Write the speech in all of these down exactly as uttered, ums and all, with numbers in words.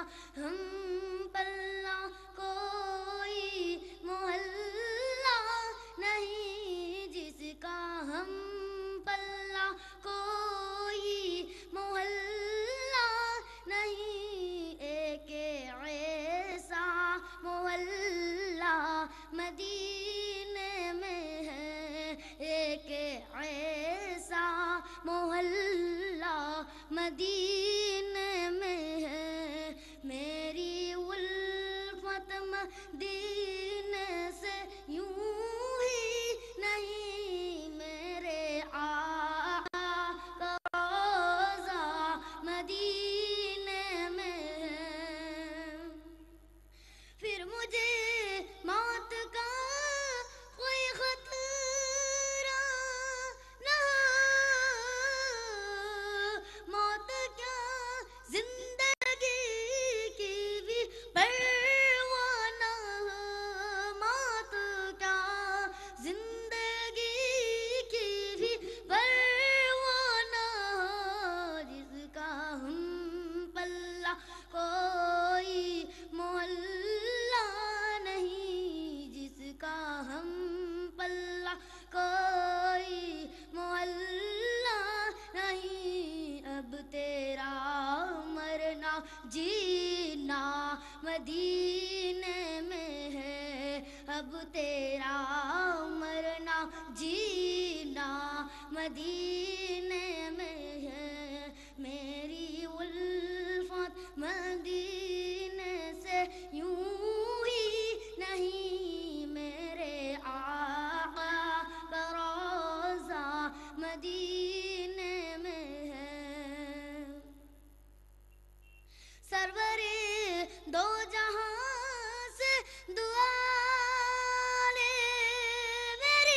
हम पल्ला कोई मोहल्ला नहीं, जिसका हम पल्ला कोई मोहल्ला नहीं। एक ऐसा मोहल्ला मदीने में है, एक ऐसा मोहल्ला मदीने में है। मेरी उल्फत मदीने से यूं ही नहीं, मेरे आका का रोज़ा मदीने में है। फिर मुझे मौत का कोई खतरा ना, मौत क्या जिंदगी की भी परवाह ना, मौत क्या जिंदगी की भी परवाह ना, जिसका हम पल्ला कोई मोहल्ला नहीं, जिसका हम पल्ला कोई मोहल्ला नहीं। अब तेरा मरना जीना मदीने में है, अब तेरा मरना जीना मदीने में है। मेरी उल्फत मदीने से यूं ही नहीं, मेरे आका का रोज़ा मदीने में है। सरवरे दो जहां से दुआ ले मेरी,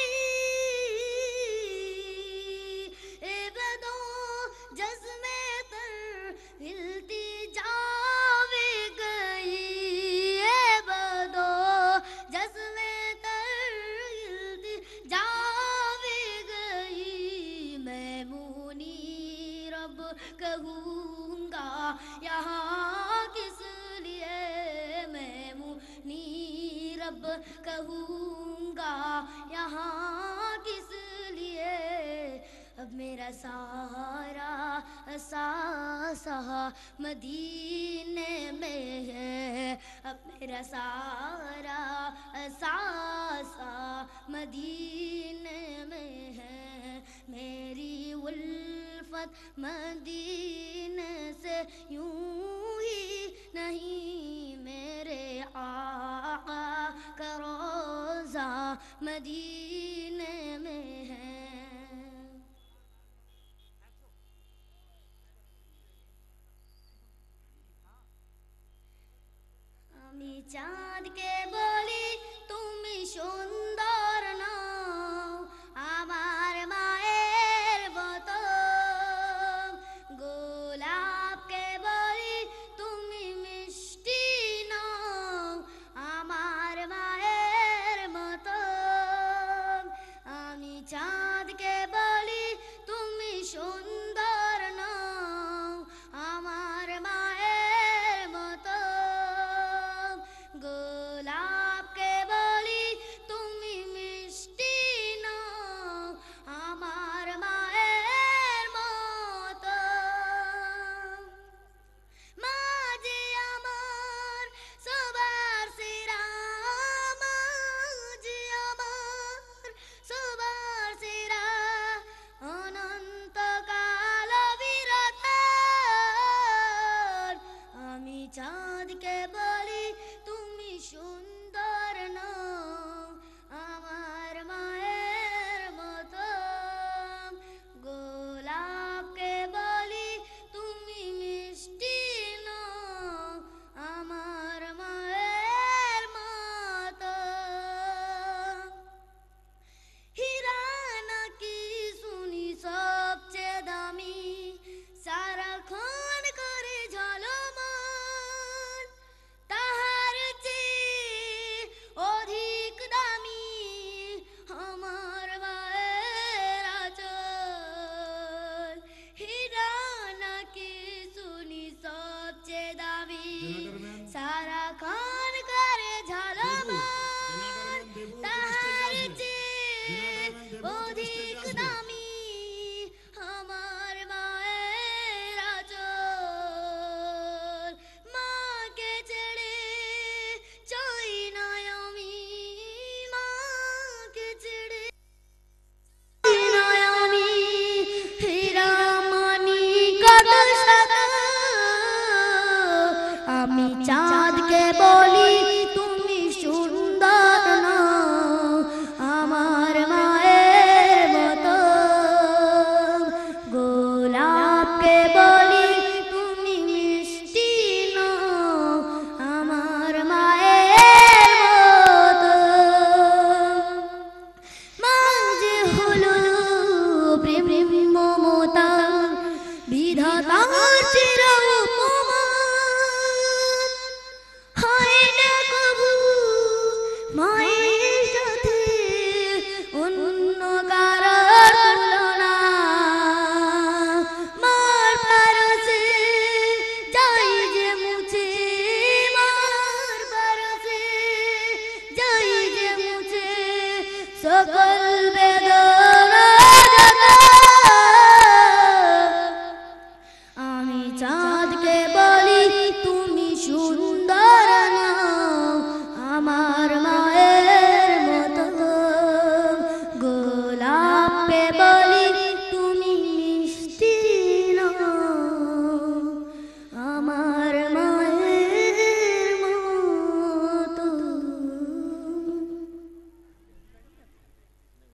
ए बदो जज़्मे तर हिलती जावे गई, ए बदो जज़्मे तर हिलती जावे गई। मैं मुनी रब कहूँगा यहाँ किस लिए, मैं मुनी रब कहूँगा यहाँ किस लिए। अब मेरा सारा सासा मदीने में है, अब मेरा सारा सासा मदीने में है। मेरी उल्फत मदीने से यूं ही नहीं, मेरे आका का रोज़ा मदीने में है। আমি চাঁদকে বলি তুমি সুন্দর নও, আমার মায়ের মতো। গোলাপকে বলি তুমি মিষ্টি নও, আমার মায়ের মতো। আমি চাঁদকে বলি তুমি সুন্দর নও, আমার মায়ের মতো। গোলাপকে বলি তুমি মিষ্টি নও, আমার মায়ের মতো। মা যে আমার সবার সেরা, মা যে আমার সবার সেরা, অনন্তকাল বিরত। আমি চাঁদকে বলি তুমি সুন্দর নও, আমার মায়ের মতো। গোলাপকে বলি তুমি মিষ্টি নও, আমার মায়ের মতো। হীরা নাকি শুনি সবচেয়ে দামি, সারাক্ষণ করে ঝলমল, কে বলি